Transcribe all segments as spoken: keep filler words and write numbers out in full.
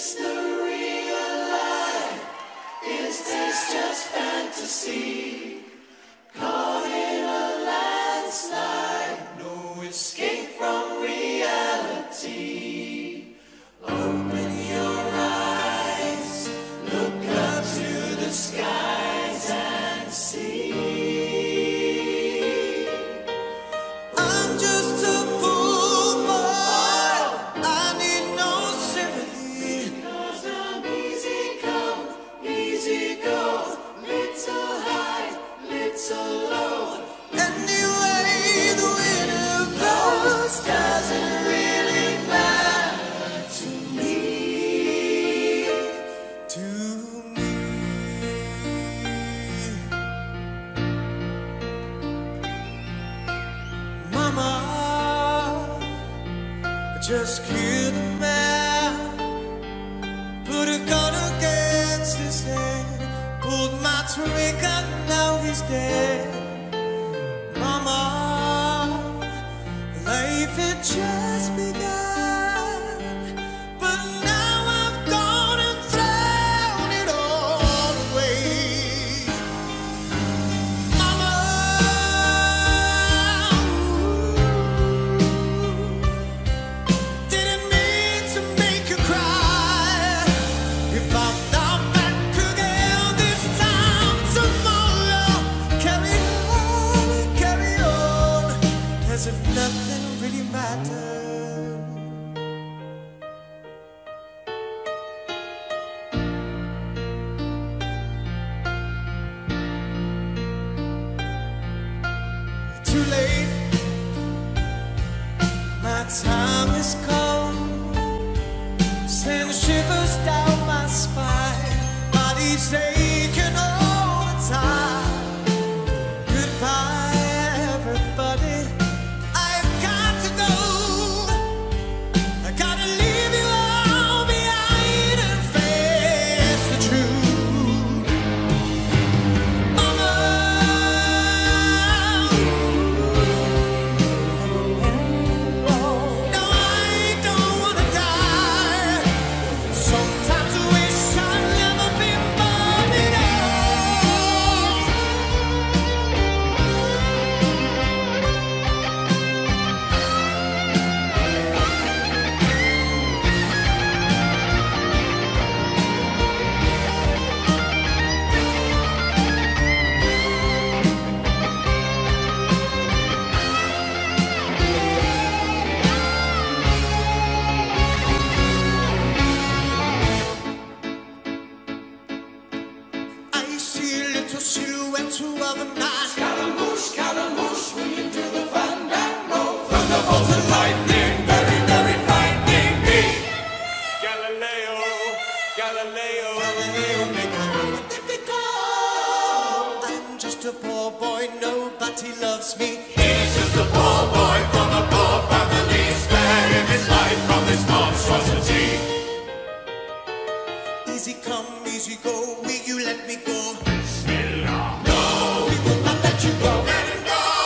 this the real life? Is this just fantasy? Caught in a landslide, no escape from reality. Open your eyes, look up to the skies and see. I'm just a fool boy, I need no sympathy. Because I'm easy come, easy go, little high, little low. Anyway, the winner goes doesn't really matter to me, to me. Mama, I just killed a man, put a gun against his head, pulled my trigger, now he's dead. Mama, life had just begun, but now I've gone and thrown it all away. Mama, didn't mean to make you cry. If I'm not back again this time tomorrow, carry on, carry on, as if nothing really mattered. Too late, my time has come. Send shivers down my spine, body's aching all the time. Goodbye, everybody, I've got to go. I gotta leave you all behind and face the truth. Mama, no, I don't wanna die. Sometimes I wish I'd never been born at all. I see a little silhouette of the night. Scaramouche, Scaramouche, will you do the fandango? Thunderbolt and lightning, very, very frightening me. Galileo, Galileo, Galileo, Magnifico. I'm just a poor boy, nobody loves me. He's just a poor boy from a poor family, sparing his life from this monstrosity. Easy come, easy go, will you let me go? Bismillah. No, we will not let you go. Let him go.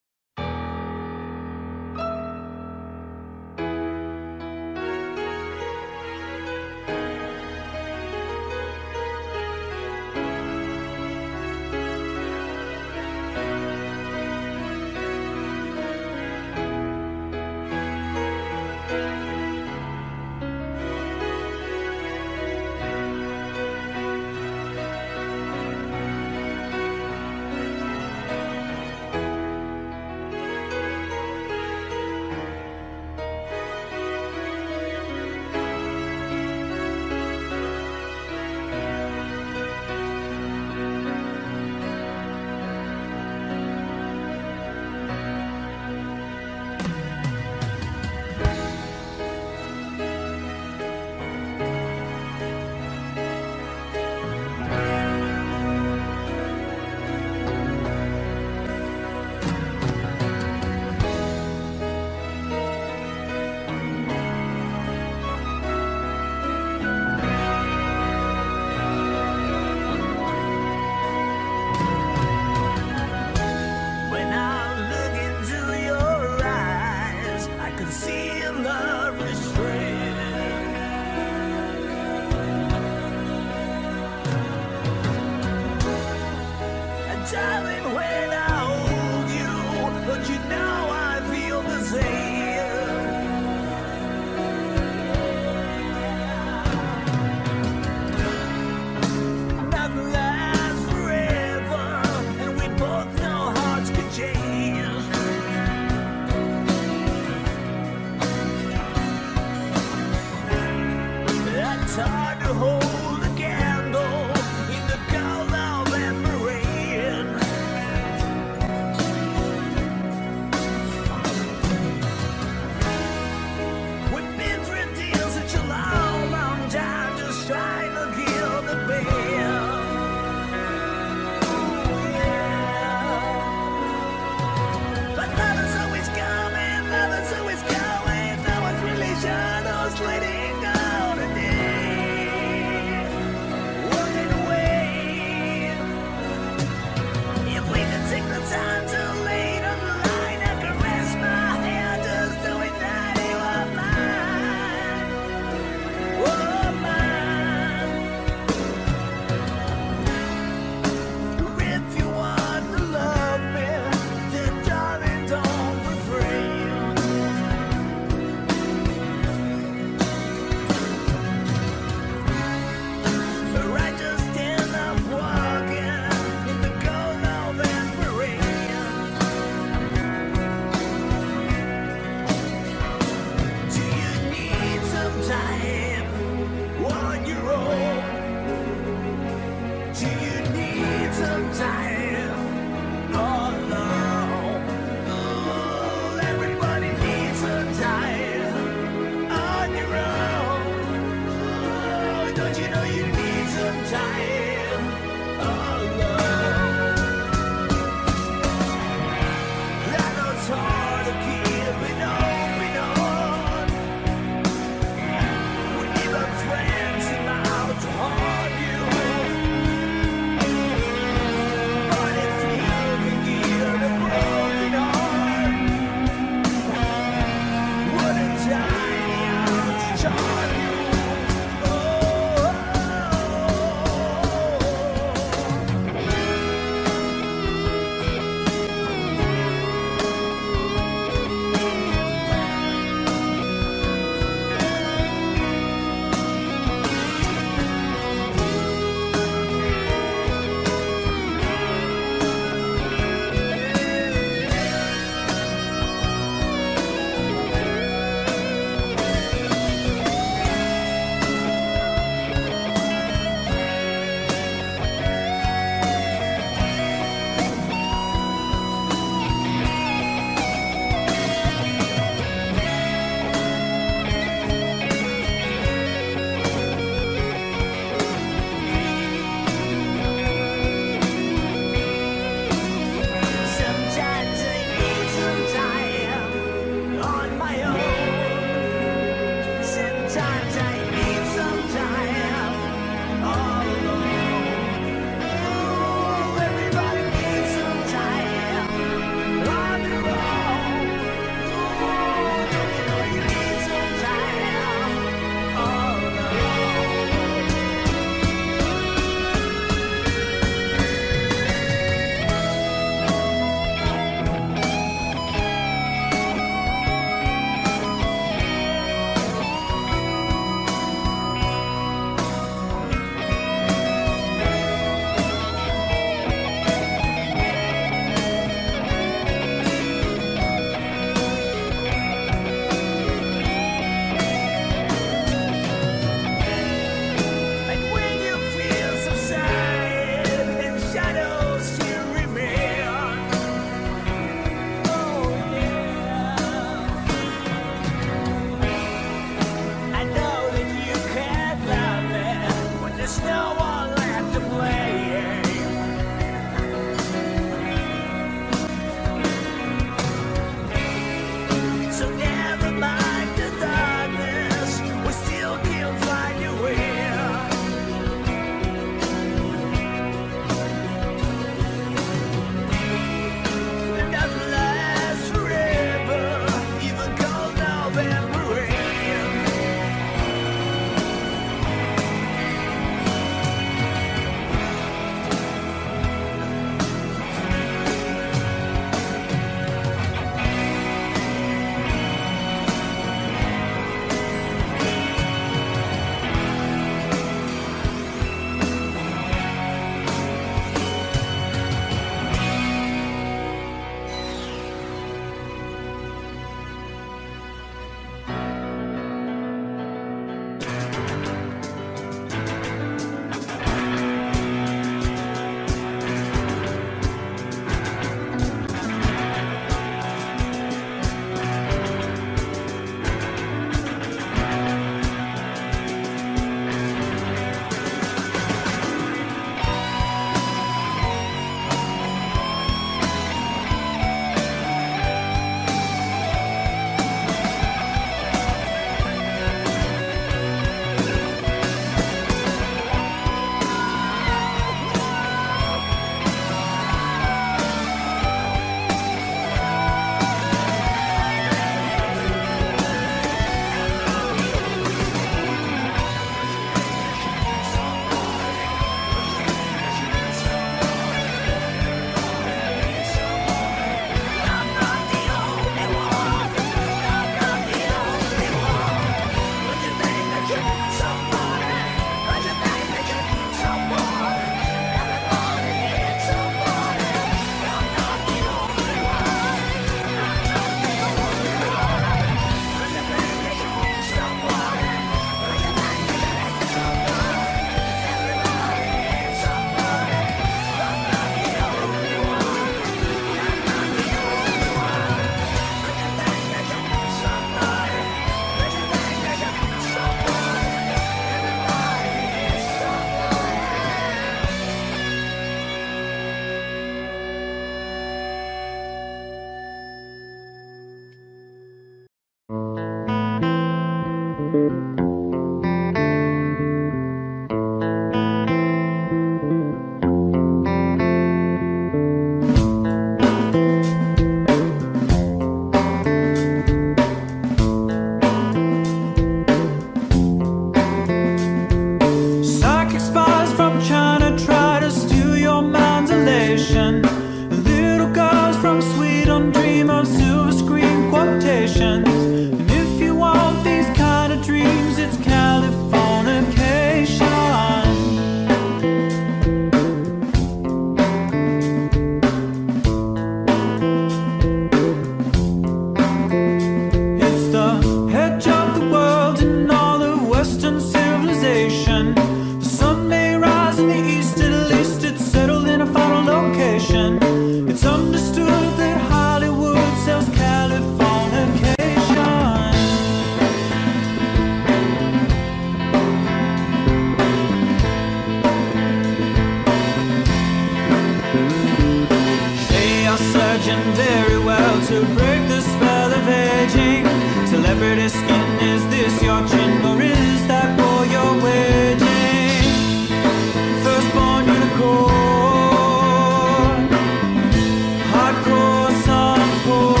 virgin very well to break the spell of aging. Celebrity skin, is this your chin or is that war you're waging? Firstborn unicorn, hardcore softcore.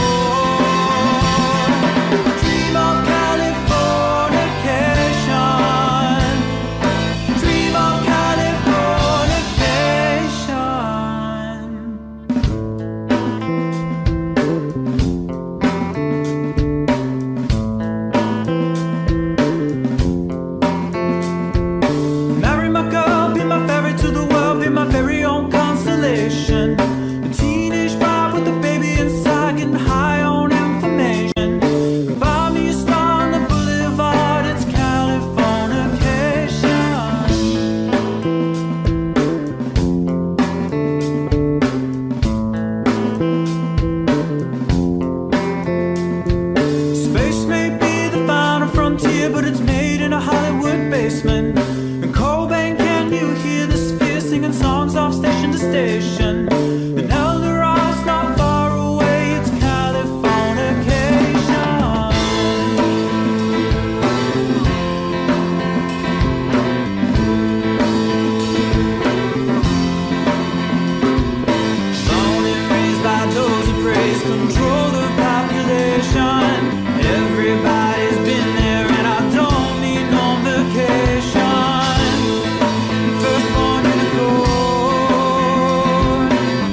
Dream of Californication, dream of Californication. Marry my girl, be my ferry to the world, be my very own constellation. A teenage bride with a baby inside, getting high on information. Buy me a star on the boulevard, it's Californication. Space may be the final frontier, but it's made in a Hollywood basement. And Cobain, can you hear the sphere singing songs off station to station? And El Dorado's not far away, it's Californication. Born and raised by those who praise control the population. Everybody's been there and I don't need no vacation. Firstborn unicorn,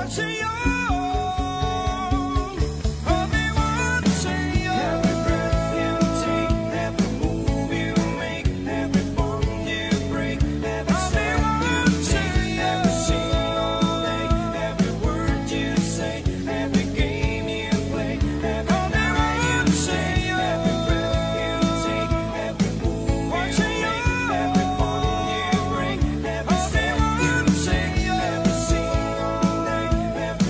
watching you. I'll be watching you. Every breath you take, every move you make, every bond you break, every step you take, every single day, every word you say, every game you play, every night you say, every breath you take, every move you make, every bond you break, every step you take, every single day, every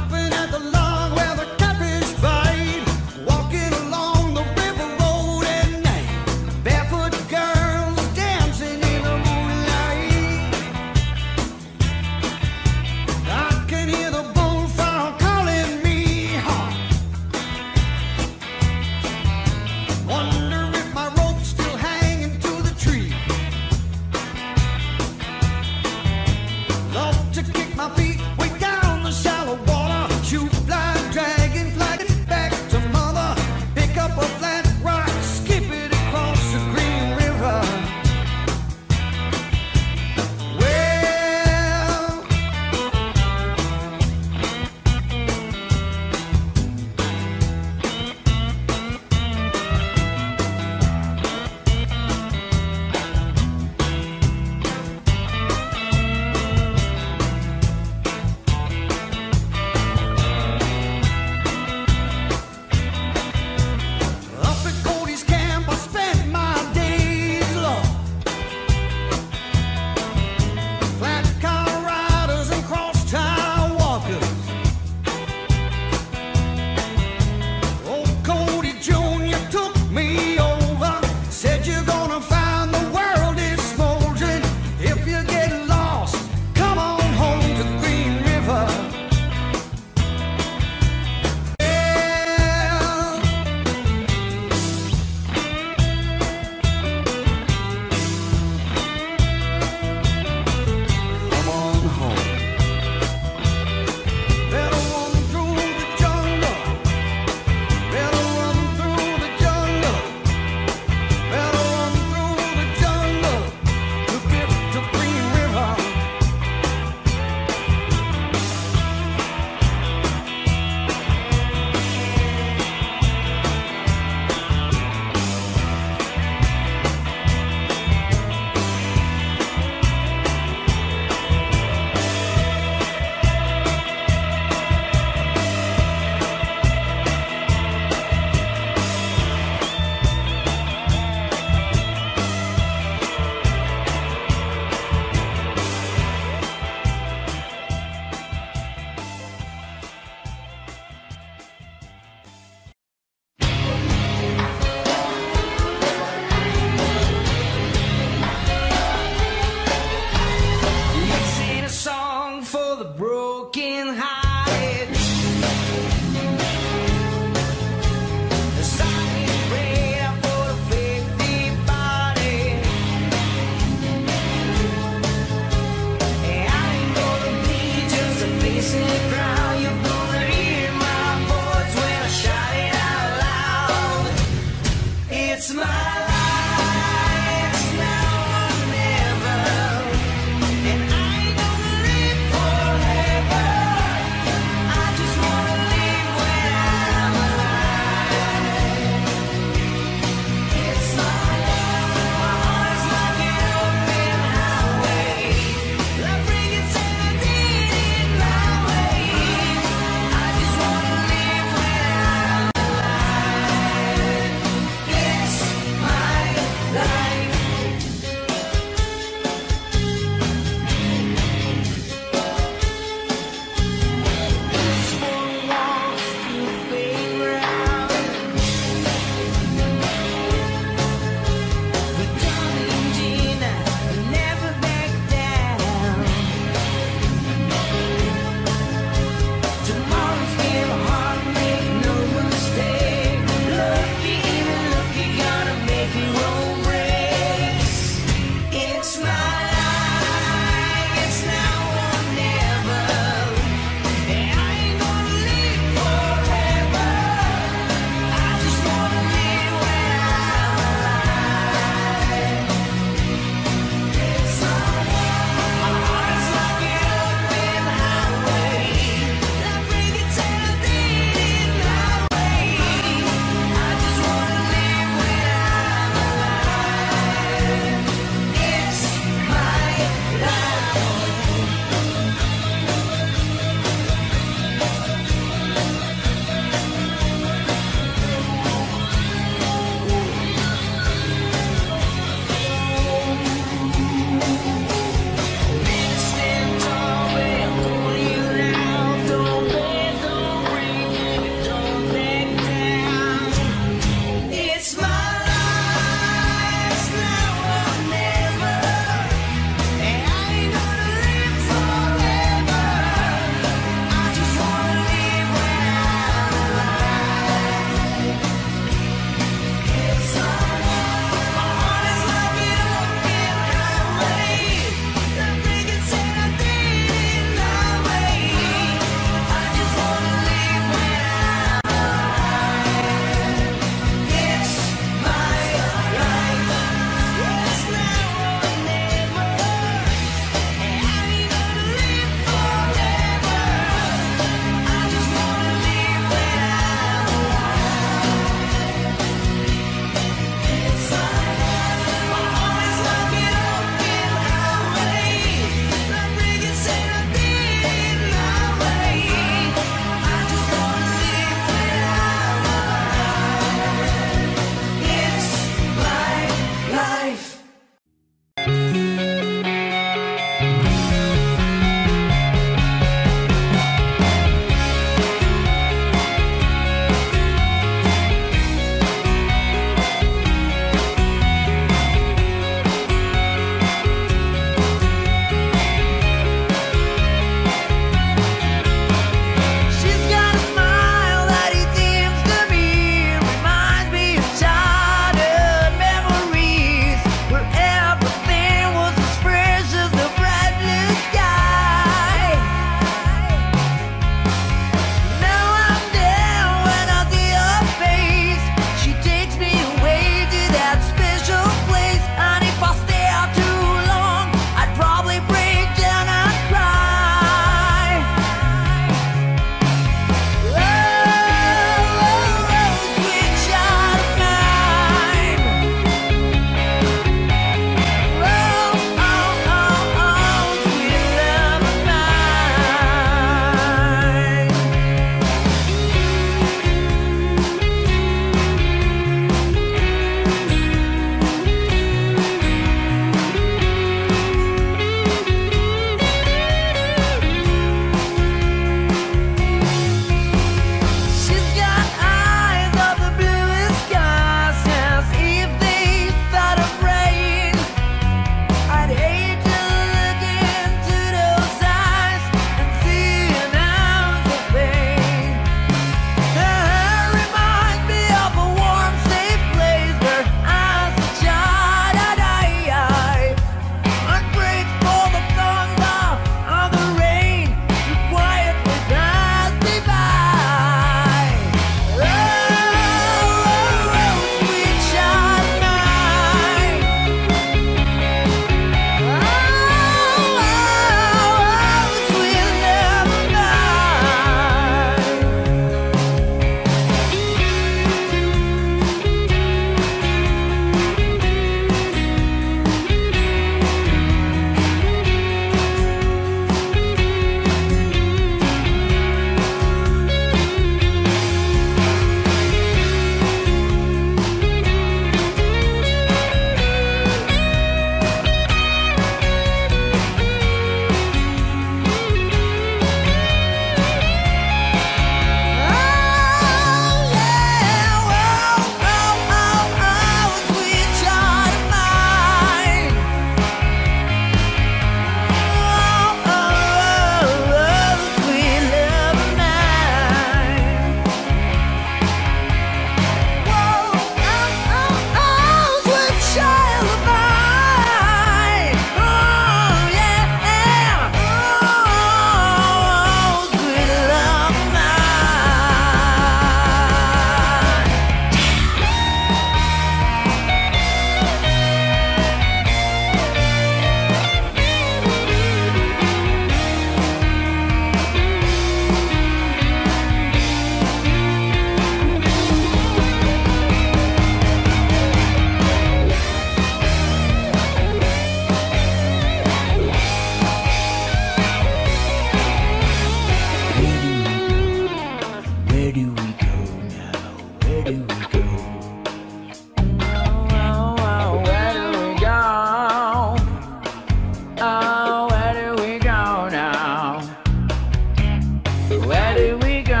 Oh, where do we go now? Where do we go?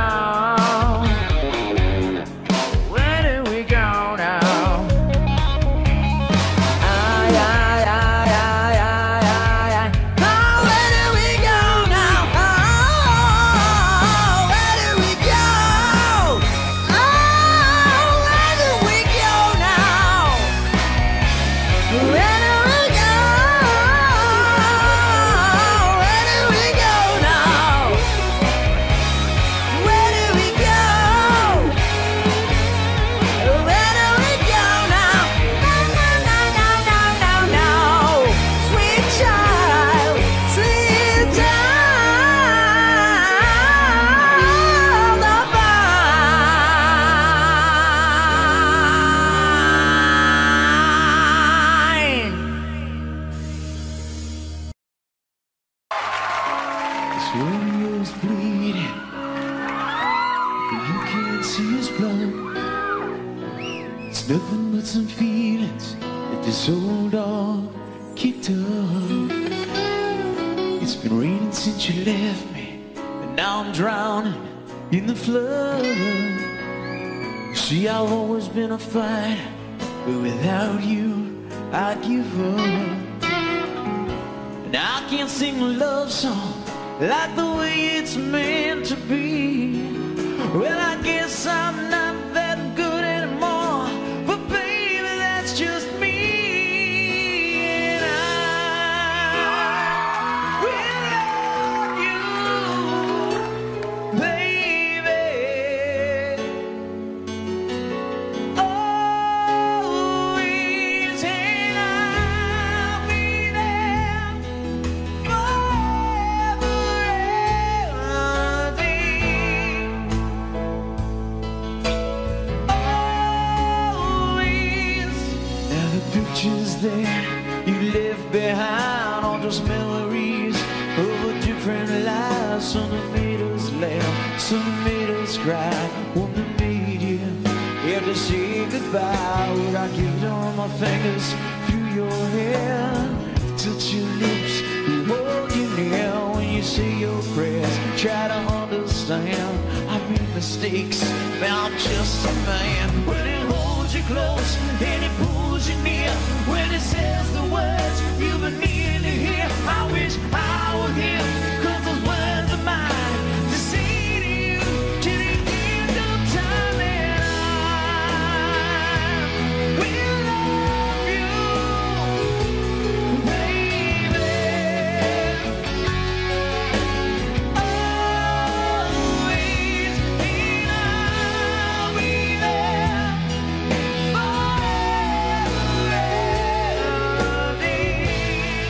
Where do we go now? Ay, ay, ay, ay, ay, ay, ay. Oh, where do we go now? Oh, where do we go? Oh, where do we go now? Where do we go? Where do we go now? Where do we go? Where do we go now? No, no, no, no, no, no, no. Sweet child, sweet child of mine. This Romeo's bleeding, but you can't see his blood. It's nothing but some feelings that this old dog kicked up. It's been raining since you left me, and now I'm drowning in the flood. See, I've always been a fighter, but without you, I'd give up. And I can't sing a love song like the way it's meant to be. Well, I guess I'm not that good anymore, but baby, that's just me. And I will love you, baby, always, and I'll be there forever and a day. Always. Now the pictures there you left behind are just memories of a different life. Some that made us laugh, some that made us cry. One that made you have to say goodbye. Would I give on my fingers through your hair, touch your lips, hold you near when you say your prayers? Try to understand, I've made mistakes, but I'm just a man. When it holds you close and it pulls you near, when it says the words you've been needing to hear, I wish I were here, 'cause those words are mine to say to you till the end of time. And I will love you, baby, always, and I'll be there forever and a day.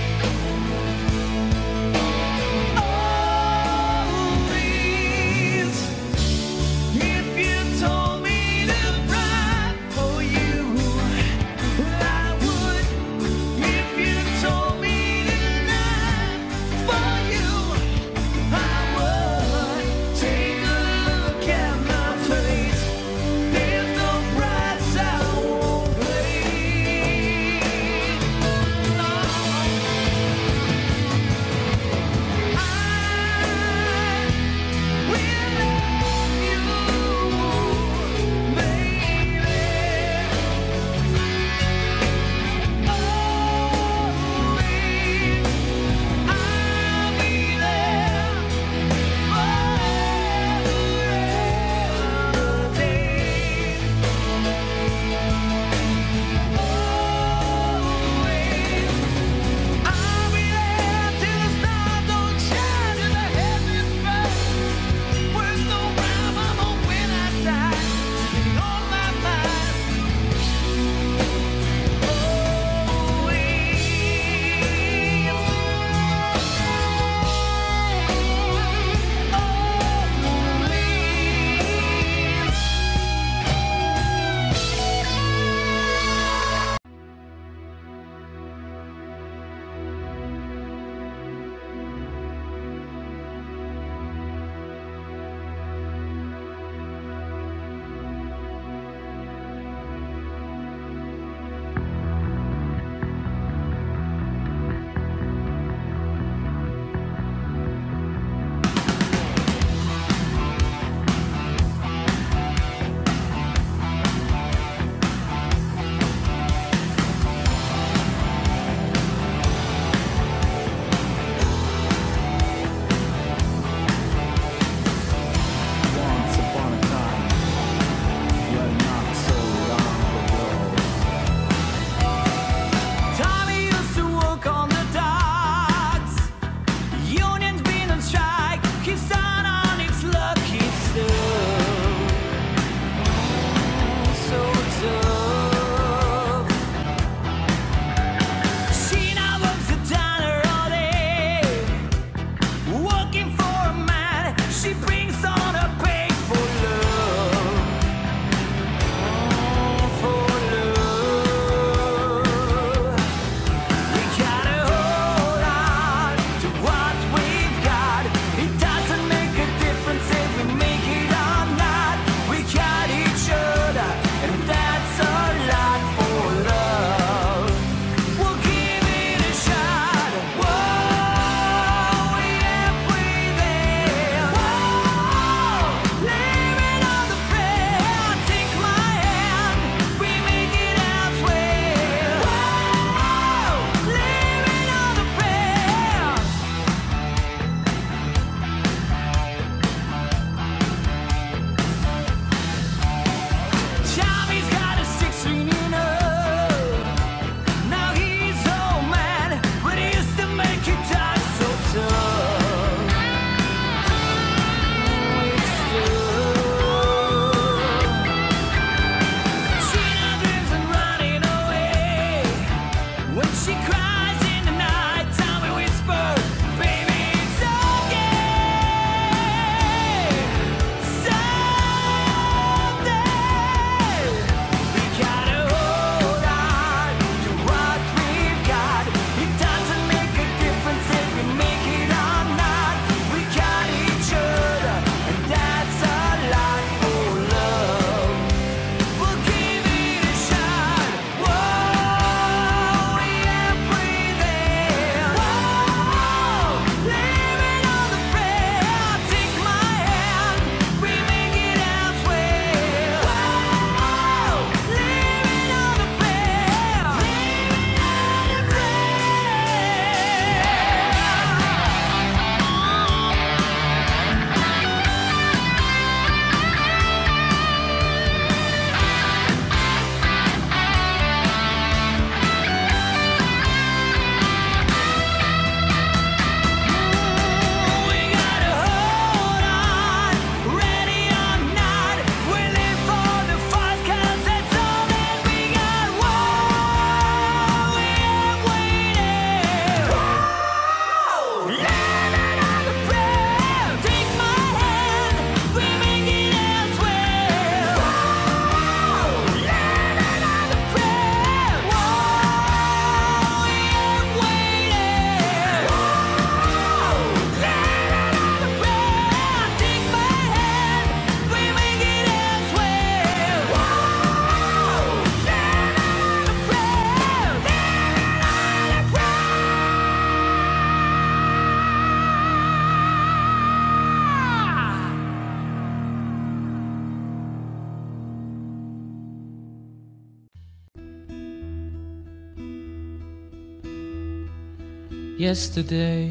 yesterday.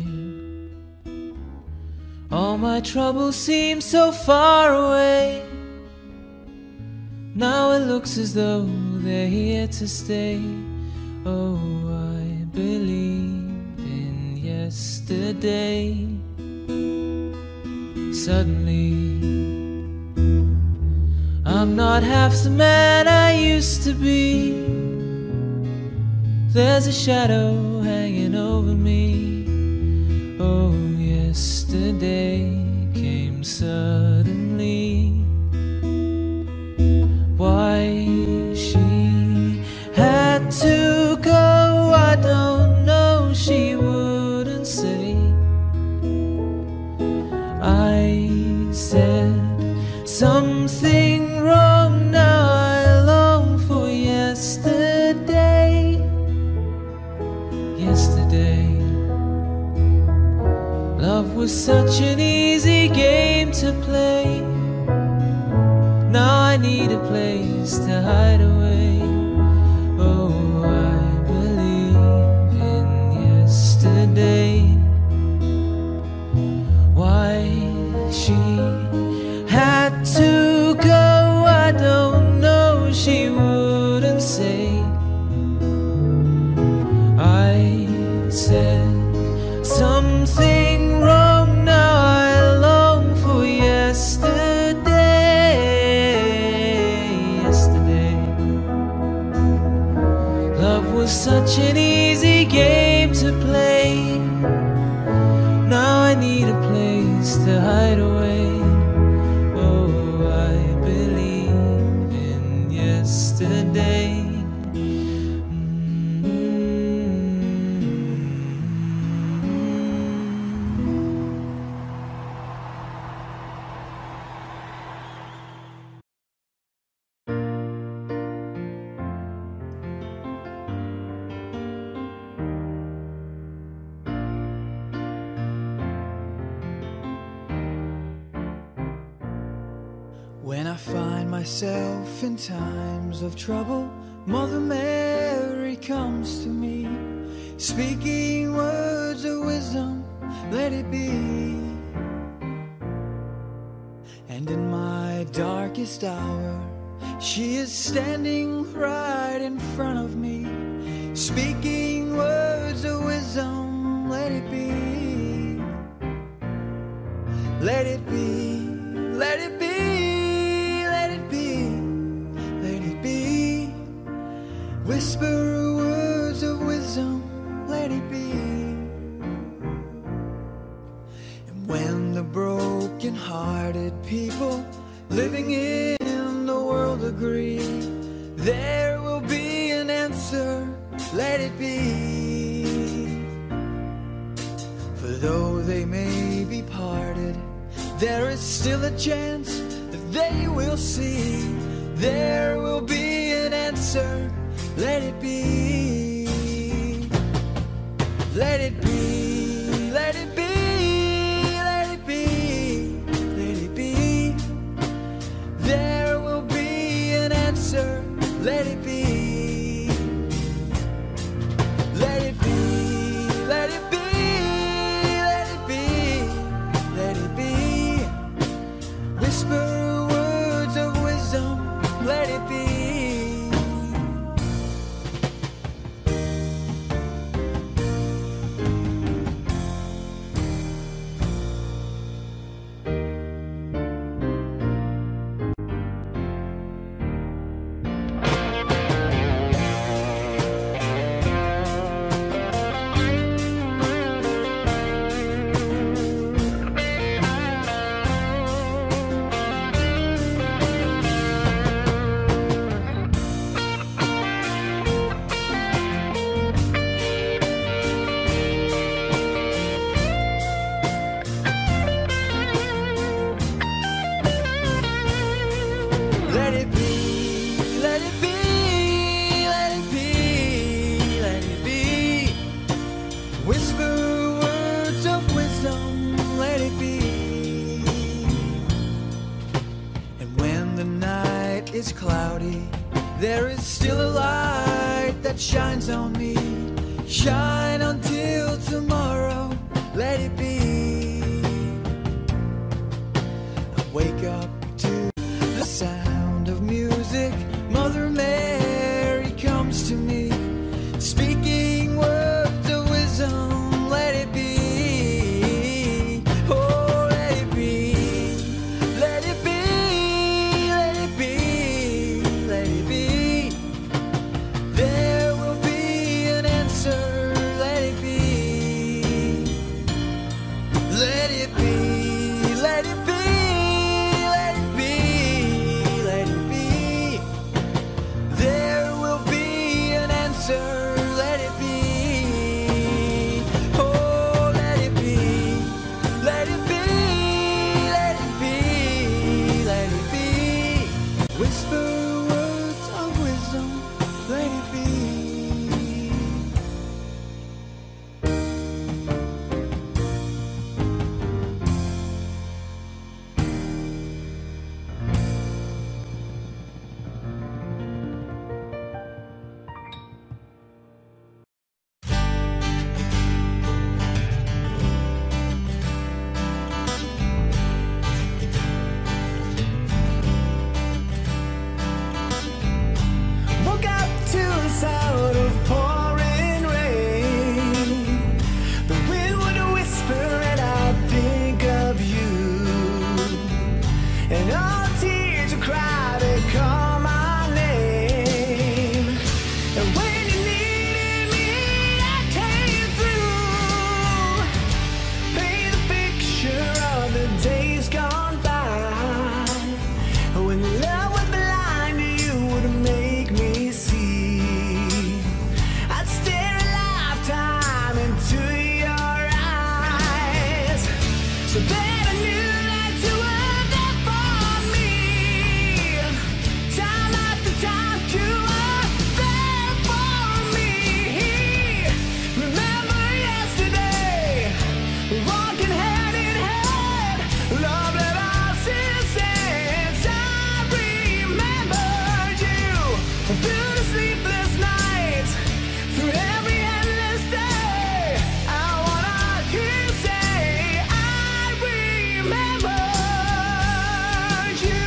All my troubles seem so far away. Now it looks as though they're here to stay. Oh, I believed in yesterday. Suddenly, I'm not half the man I used to be. There's a shadow hanging over me. Oh, yesterday came suddenly. Why she had to go, I don't know, she wouldn't say. I said something wrong, now I long for yesterday. Yesterday, love was such an easy game to play. Now I need a place to hide away. Oh, I believe in yesterday. Why she had to go, I don't know, she wouldn't say. I said something wrong, now I long for yesterday. Yesterday, love was such an easy game to play. Now I need a place to hide away. Oh, I believe in yesterday. When I find myself in times of trouble, Mother Mary comes to me, speaking words of wisdom, let it be. And in my darkest hour, she is standing right in front of me, speaking words of wisdom, let it be. Let it be, let it be. Whisper words of wisdom, let it be. And when the broken-hearted people living in the world agree, there will be an answer, let it be. For though they may be parted, there is still a chance that they will see. There will be an answer, let it be, let it be, let it be, let it be, let it be. There will be an answer, let it be, let it be, let it be, let it be, let it be. Whisper words of wisdom, let it be. Is cloudy, there is still a light that shines on me, Shine until tomorrow, let it be. I wake up to the sound of music. Mother Mary comes to me, speaking words of wisdom. Let it be. Oh, let it be. Let it be. Let it be. Let it be. There will be an answer. Let it be. Let it be. Let it be. Let it be. Let it be. There will be an answer. Let it be. Oh, let it be. Let it be. Let it be. Let it be. Whisper words of wisdom. Let it be. Woke up to the sound of pouring rain. The wind would whisper and I'd think of you. And all the tears would cry, they call my name. And when you needed me, I came through. Paint the picture of the days gone by. When love was blind, you would make me see. I'd stare a lifetime into your eyes, so that I knew that you were there for me. Time after time, you were there for me. Remember yesterday, walking hand in hand, love that I since since I remembered you through the sleepless nights, through every endless day. I wanna hear you say, I remembered you.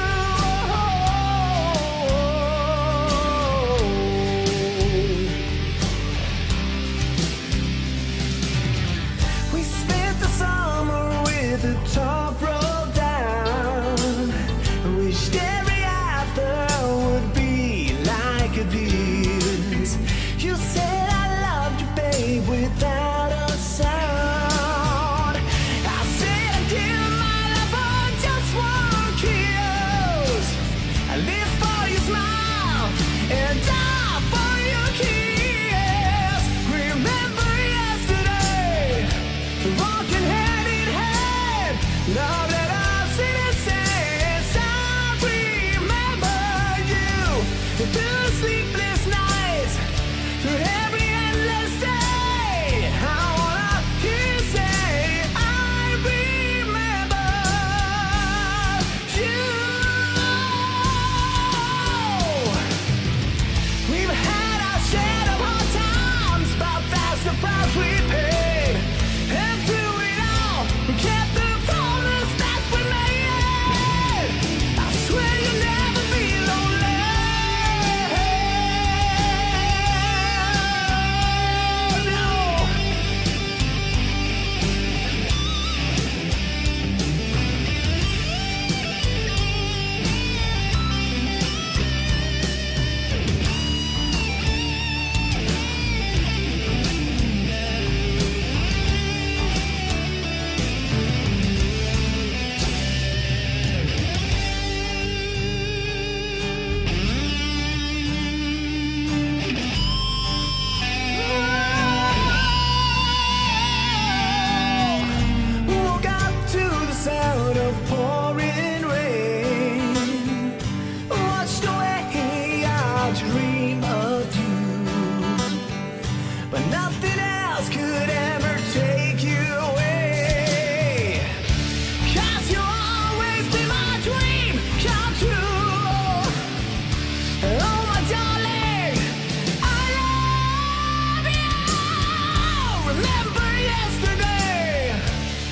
We spent the summer with the top rolled down. Wished every after would be like this. You said I loved you, babe, without a sound. I said I'd give my life for just one kiss. I live for your smile and die for your kiss. Remember yesterday, walking hand in hand, love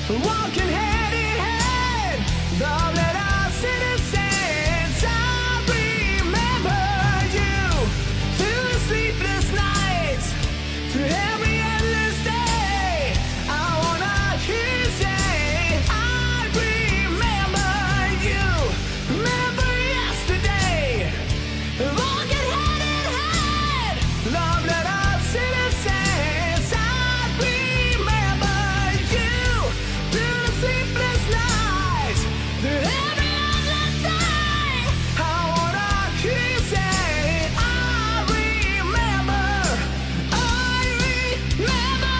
walking hand in hand. Love let us innocence. I remember you through the sleepless nights, through every endless day. I wanna hear you say, I remember you. Remember yesterday, walking hand in hand. Love let us innocence. I remember you through the sleepless nights, through every endless day. I wanna hear you say, I remember, I remember.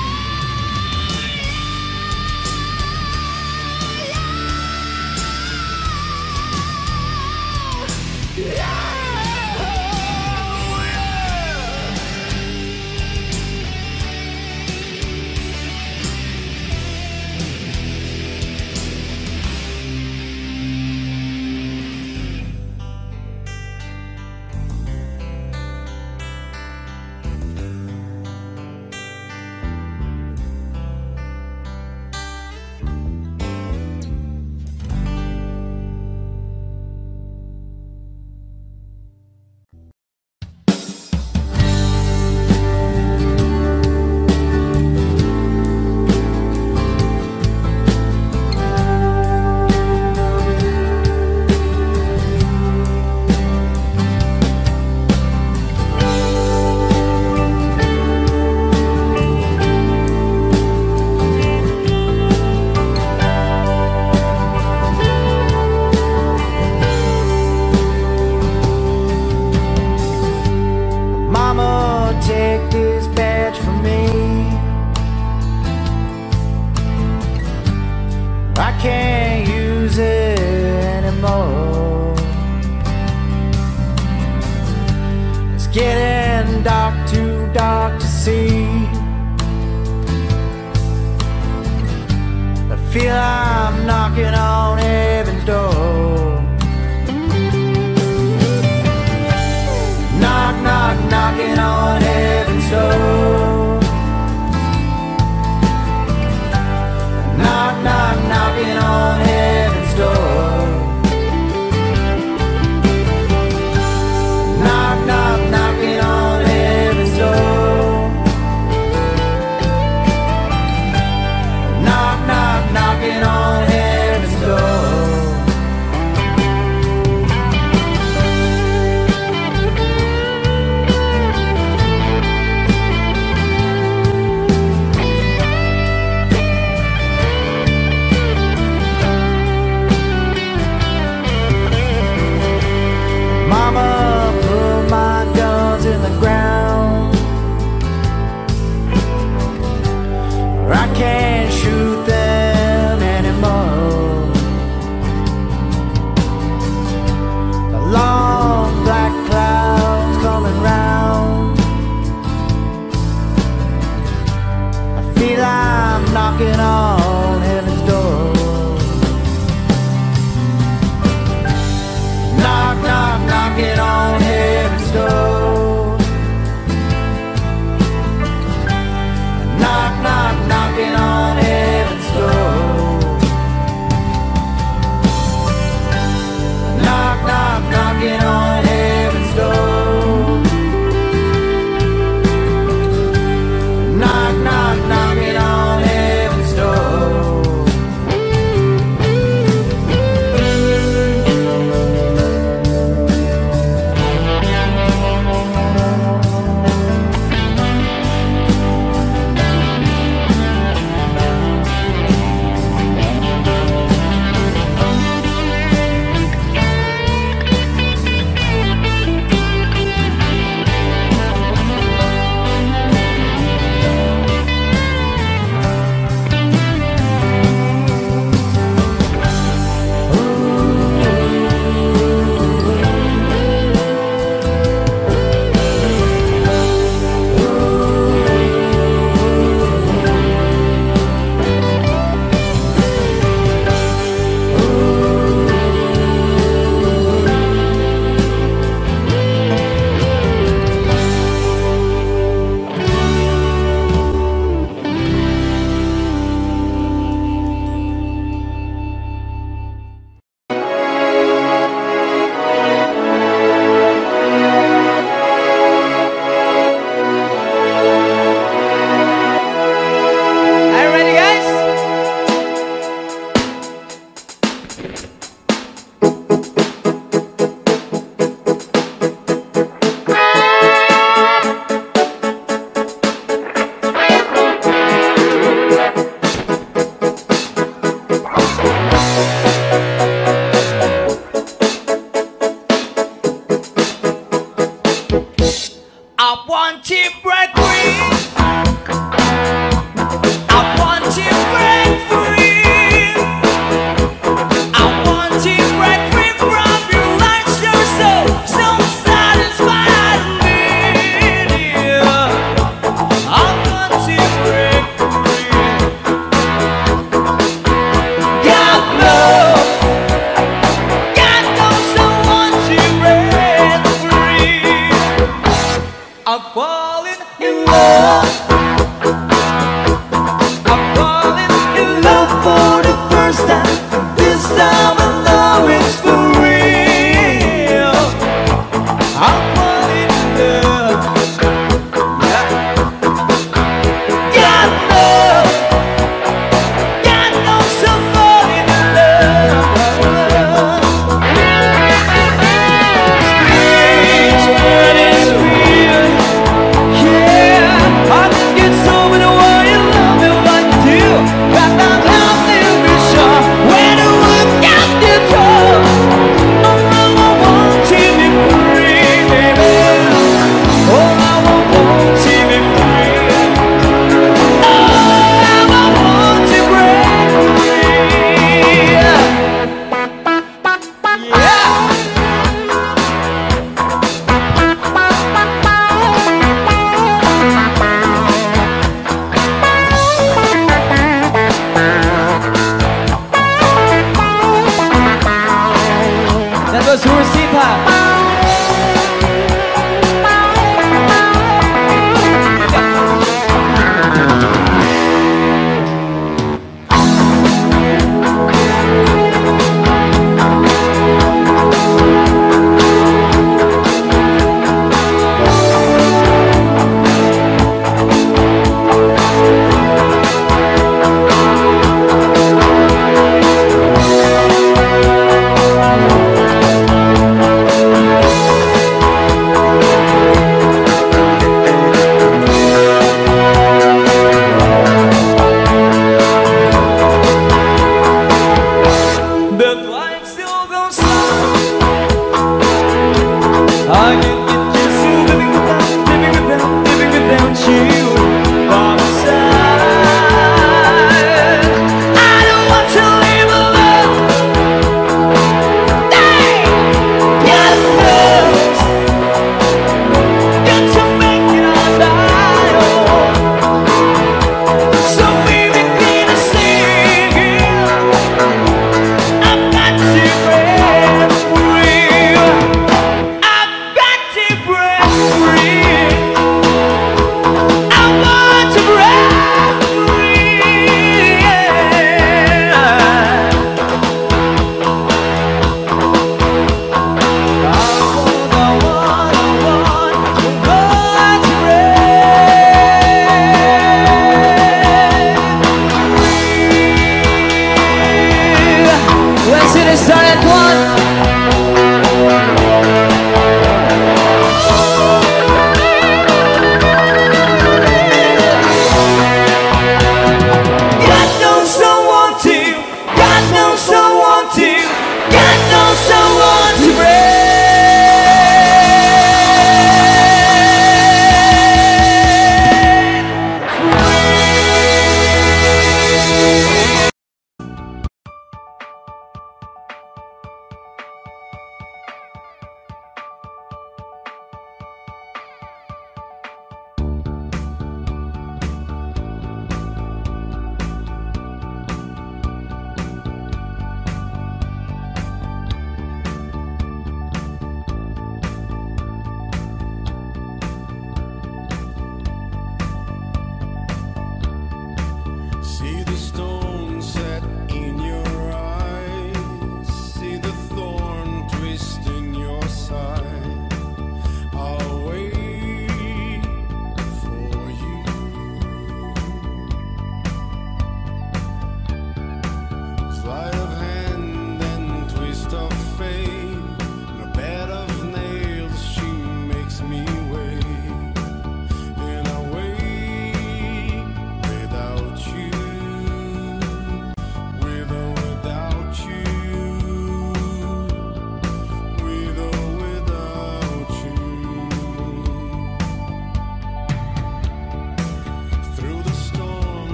Yeah. Yeah. Mama, take this badge from me. I can't use it anymore. It's getting dark, too dark to see. I feel I'm knocking on heaven's door. Knock, knock, knocking on heaven's door. Knock, knock, knocking on heaven's door. Knock, knock, knocking on heaven's door. Knock, knock, knocking on heaven's door. Mama, put my guns in the ground. I can't shoot them anymore. The long black clouds coming round. I feel I'm knocking on heaven's door. Knock, knock, knocking on heaven's door. Knock, knock, knocking on heaven's door. Knock, knock, knocking on heaven's door. Knock, knock, knocking on heaven's door.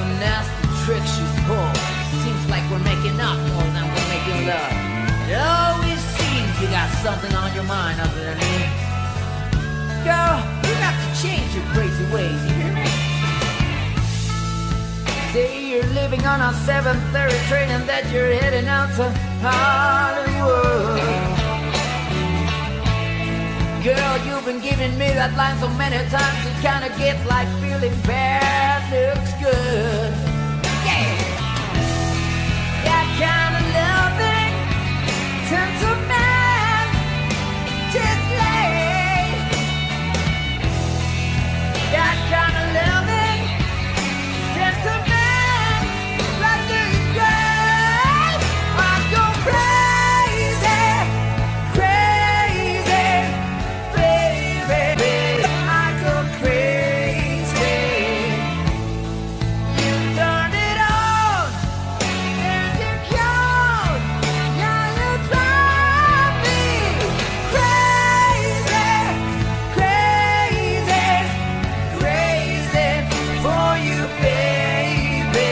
the nasty tricks you pull. Seems like we're making up more than we're making love. It always seems you got something on your mind other than me. Girl, you got to change your crazy ways, you hear me? Say you're living on a seven thirty train and that you're heading out to Hollywood. Girl, you've been giving me that line so many times it kinda gets like feeling bad looks good. Yeah! That kind of loving turns a man just late. That kind of loving turns a man like this great. I go crazy, crazy, baby. I go crazy. You turn it on, and you count. Now you drive me crazy, crazy, crazy for you, baby.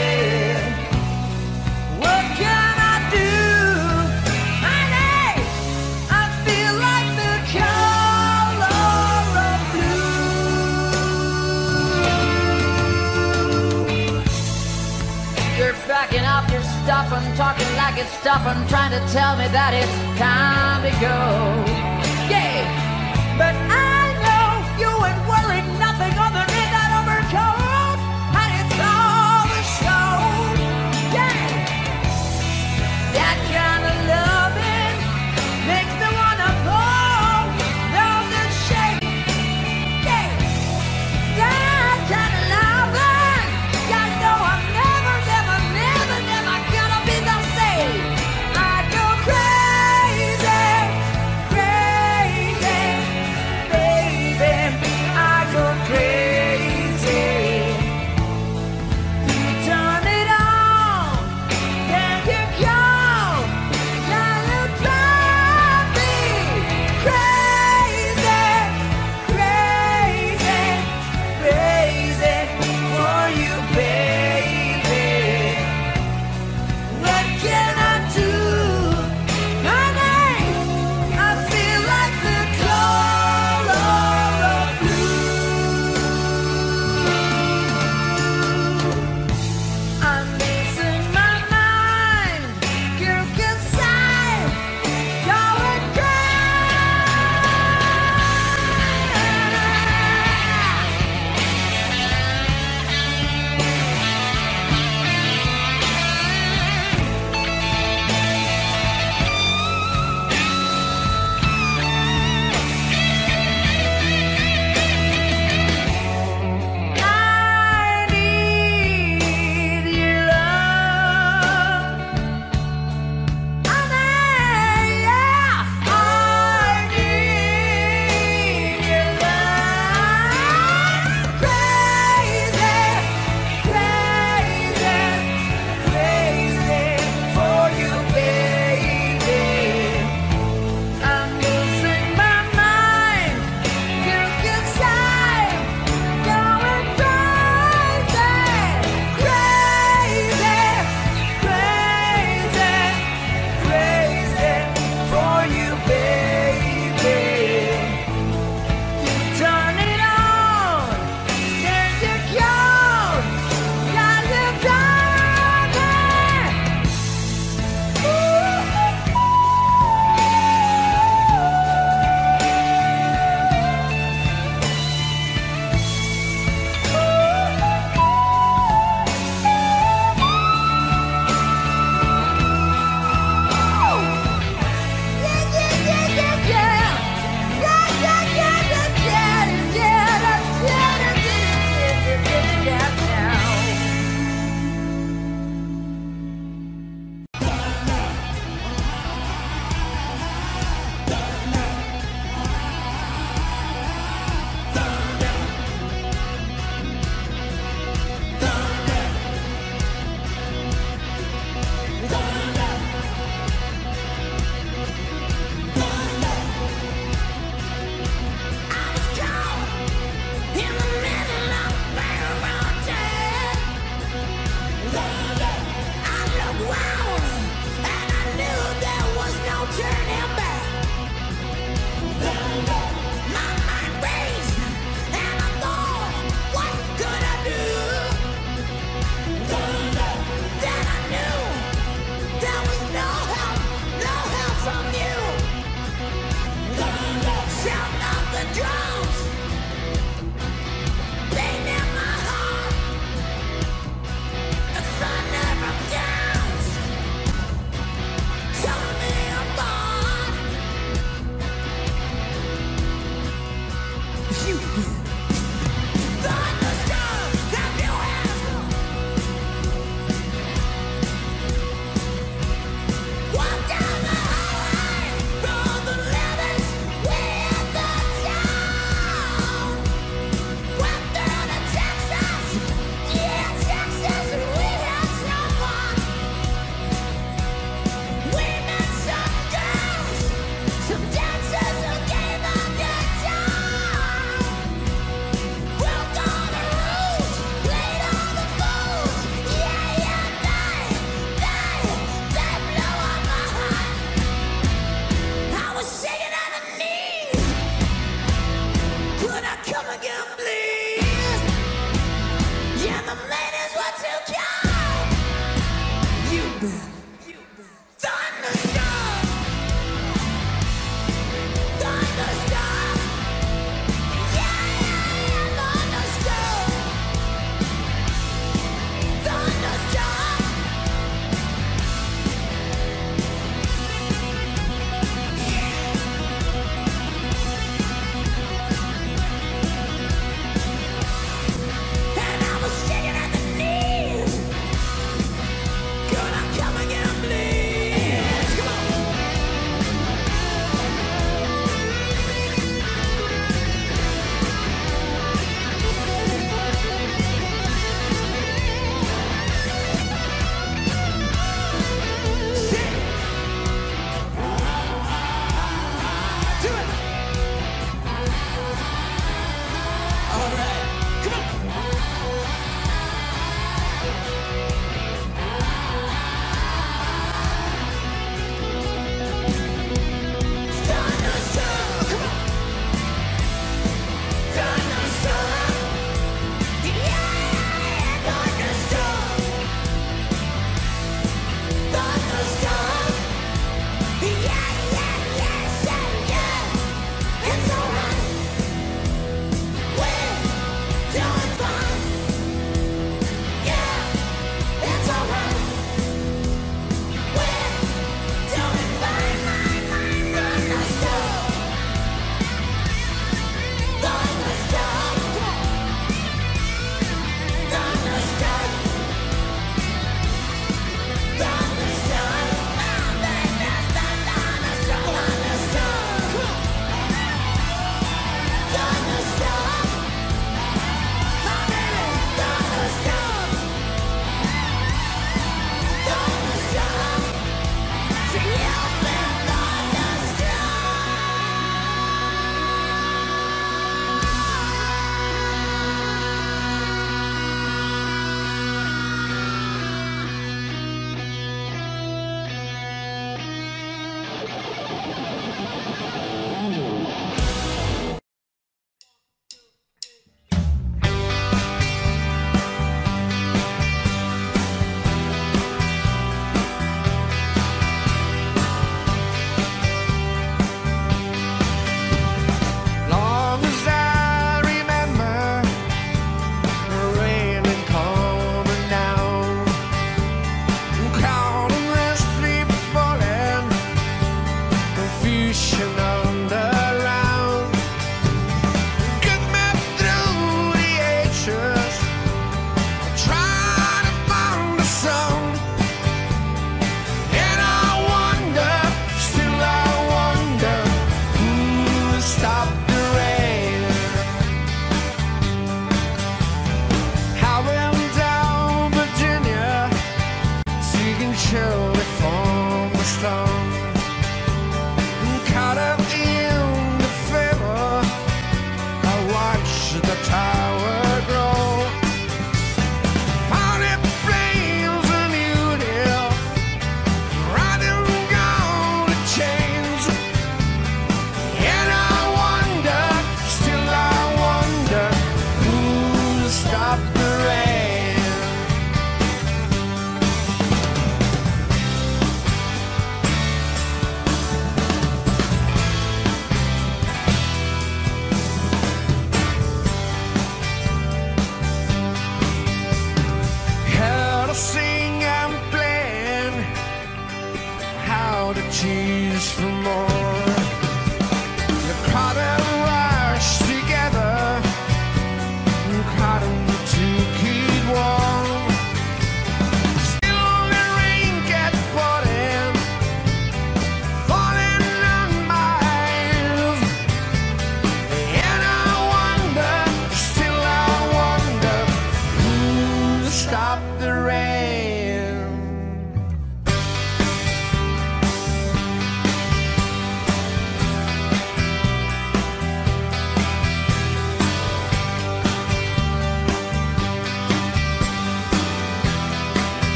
What can I do, honey? I feel like the color of blue. You're backing up your stuff and talking like it's stuff and trying to tell me that it's time to go. Yeah, but I know you ain't wearing nothing other than that overcoat, and it's all the show. Yeah, that kind of loving makes me wanna pull down the shade. Yeah, that kind of loving, I know I'm never, never, never, never gonna be the same. I go crazy, crazy,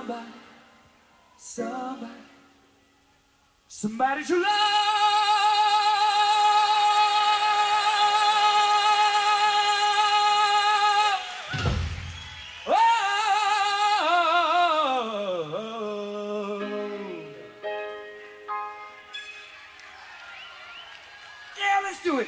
somebody, somebody, somebody to love. Oh, yeah, let's do it.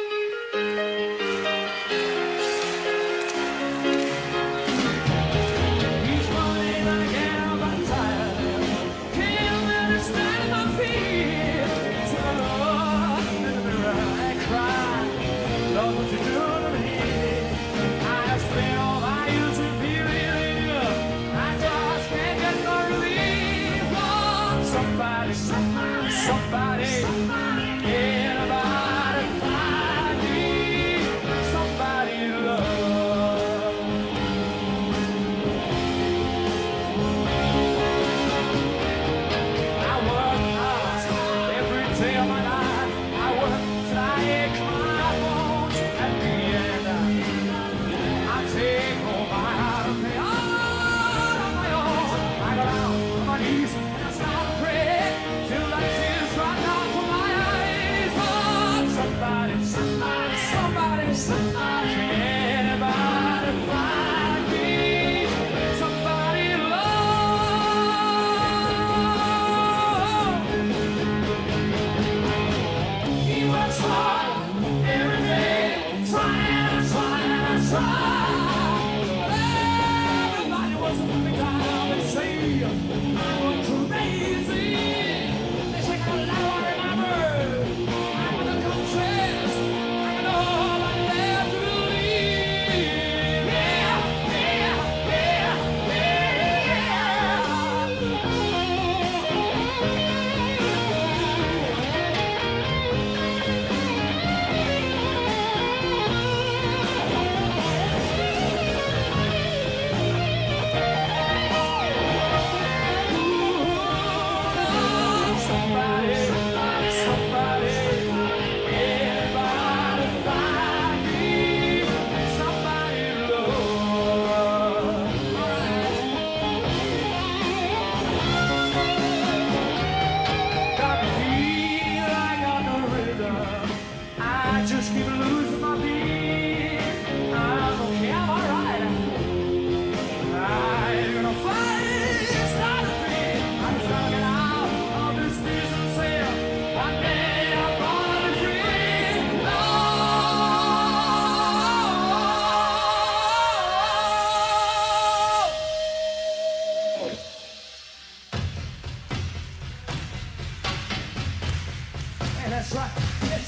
That's right. Yes.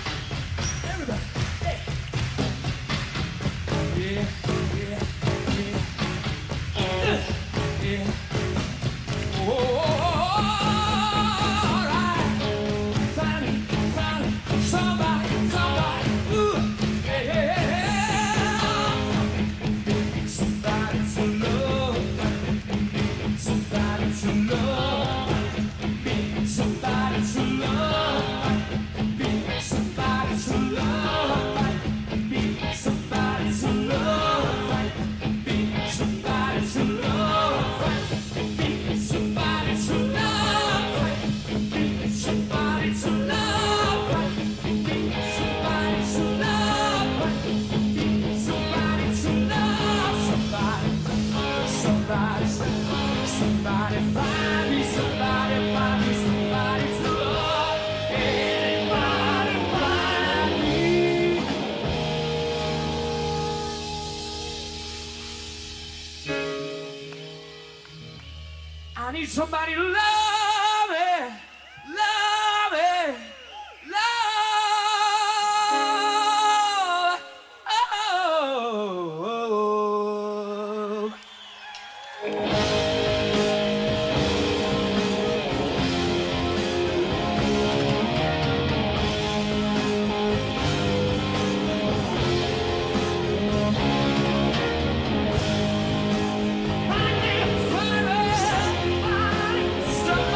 Everybody. Hey. Yeah, yeah, yeah. Uh, yeah. Oh, all right. Finally, finally, somebody, somebody. Ooh. Hey, hey, hey. Somebody to love. Somebody to love. Somebody to love. Somebody to love, be somebody to love, be somebody to love, be somebody to love, be somebody to love, be somebody to love, be somebody to love, somebody, somebody, somebody find me, somebody find me, somebody to love, anybody. I need somebody to love me, love me, love. Oh, oh, oh. Stop.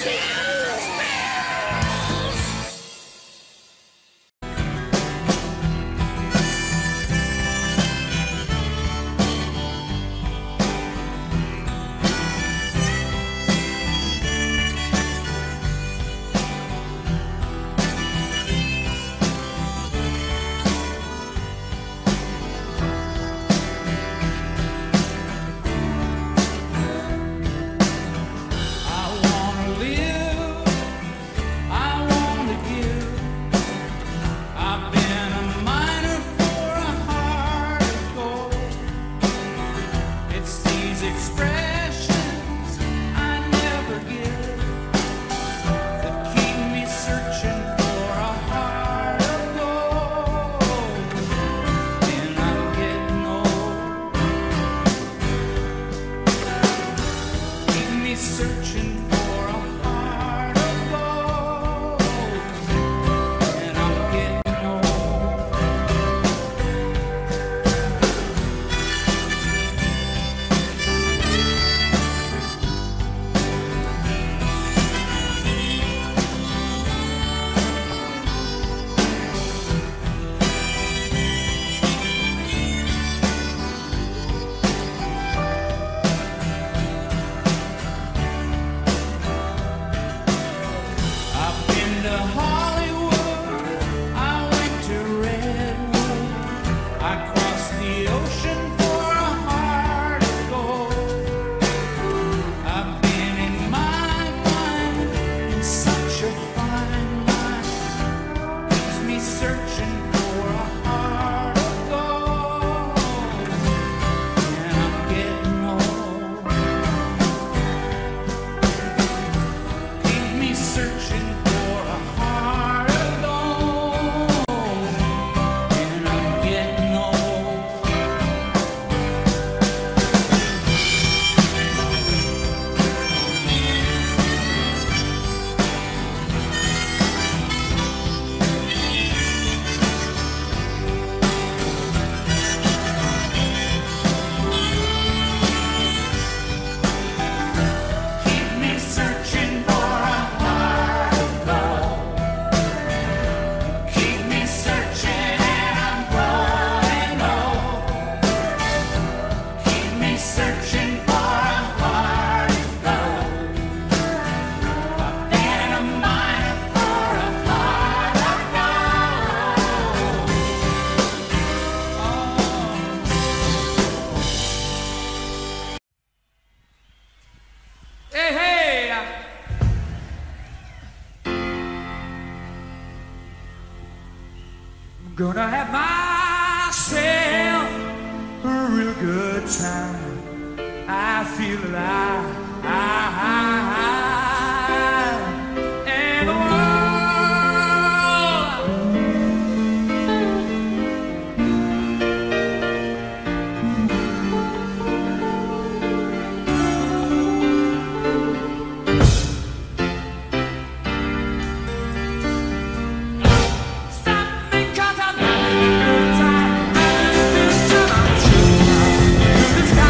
Gonna have myself a real good time. I feel alive. And the The sky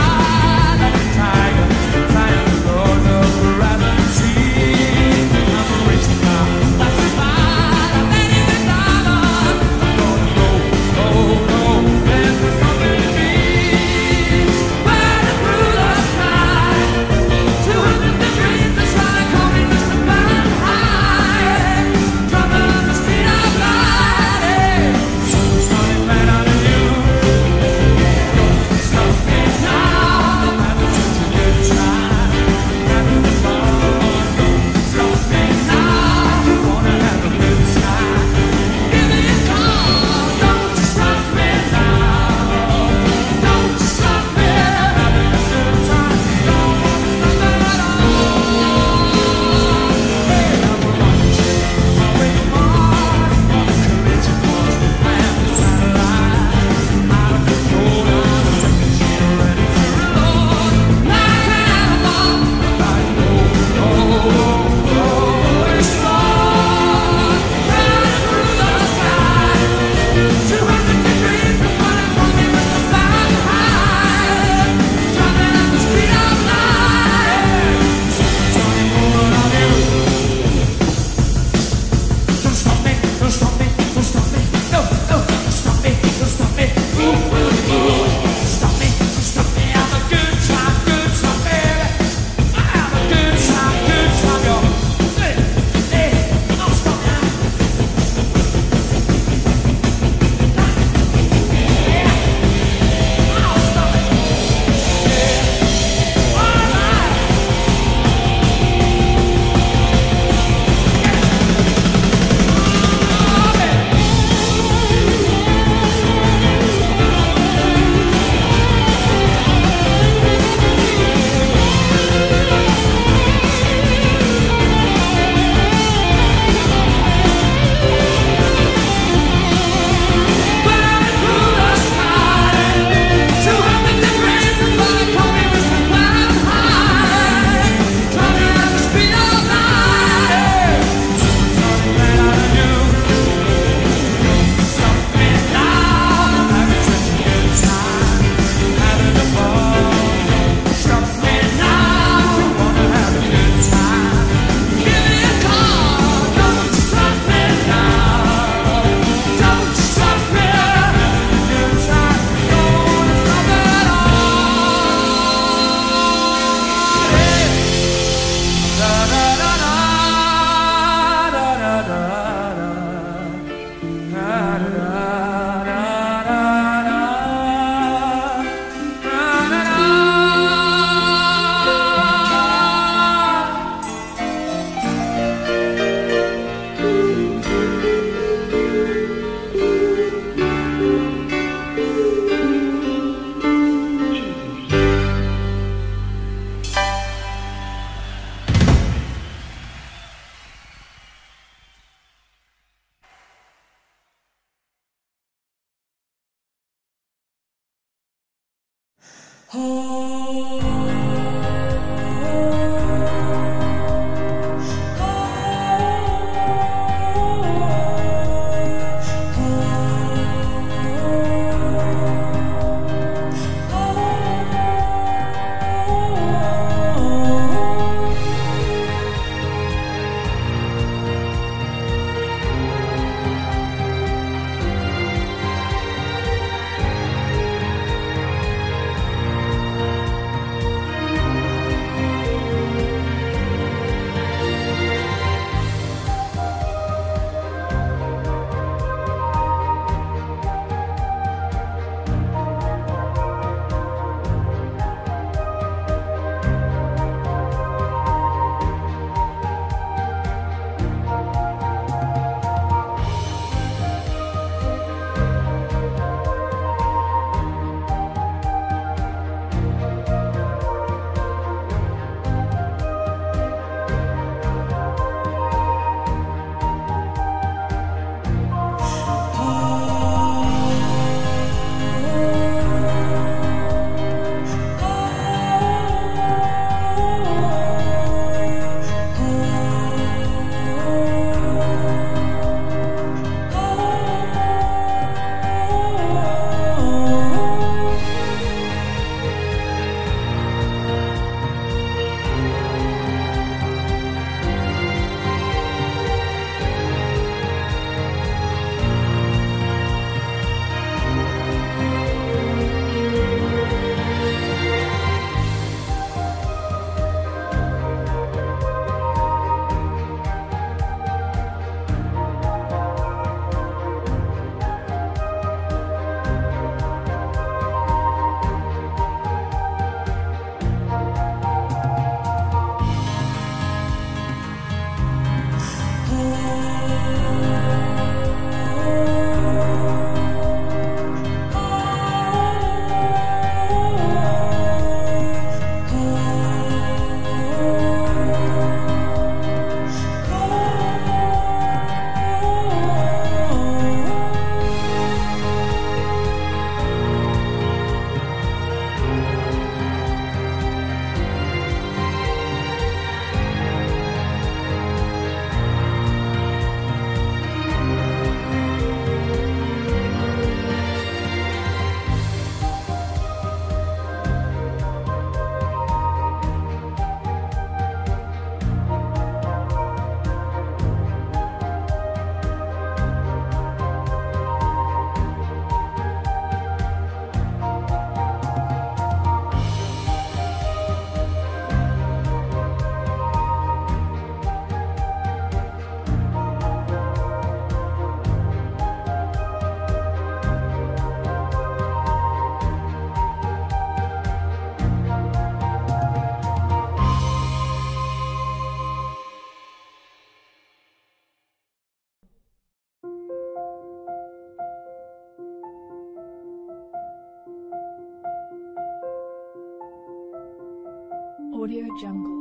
Audio Jungle.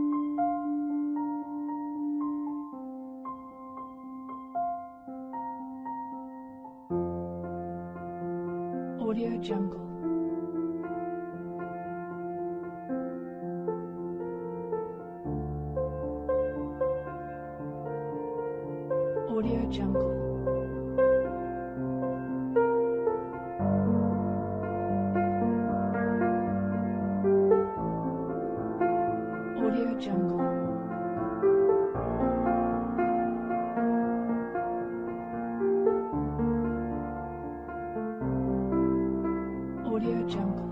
Audio Jungle. Audio Jungle. Audio Jungle. Audio Jungle.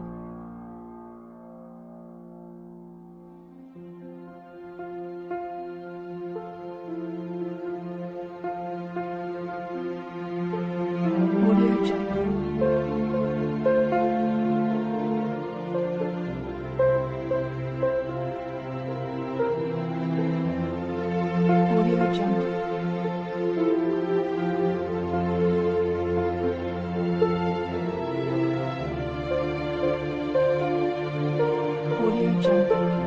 Audio Jungle. Audio Jungle. Audio Jungle.